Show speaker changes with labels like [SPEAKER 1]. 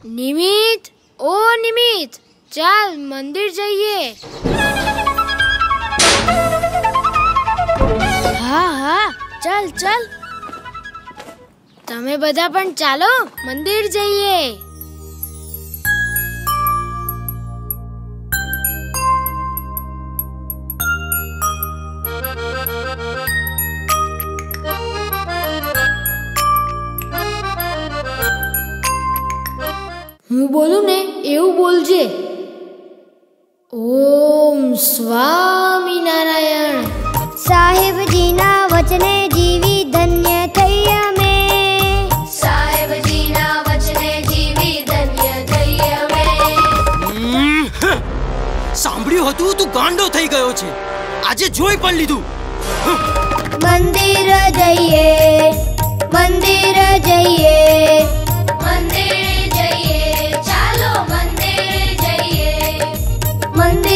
[SPEAKER 1] નિમિત, ઓ નિમિત, ચાલ મંદિર જઈએ. હા હા, ચાલ ચાલ. તમે બધા પણ ચાલો મંદિર જઈએ. હું બોલું ને એવું બોલજે. ઓમ સ્વામિનારાયણ.
[SPEAKER 2] સાહેબજીના વચને જીવી ધન્ય થઈ અમે.
[SPEAKER 3] સાહેબજીના વચને જીવી ધન્ય થઈ અમે.
[SPEAKER 4] સાંભળ્યું હતું તું ગાંડો થઈ ગયો છે. આજે જોઈ પણ લીધું.
[SPEAKER 2] મંદિર જઈએ, મંદિર જઈએ,
[SPEAKER 3] મંદિર જઈએ, ચાલો મંદિર જઈએ.
[SPEAKER 2] મંદિર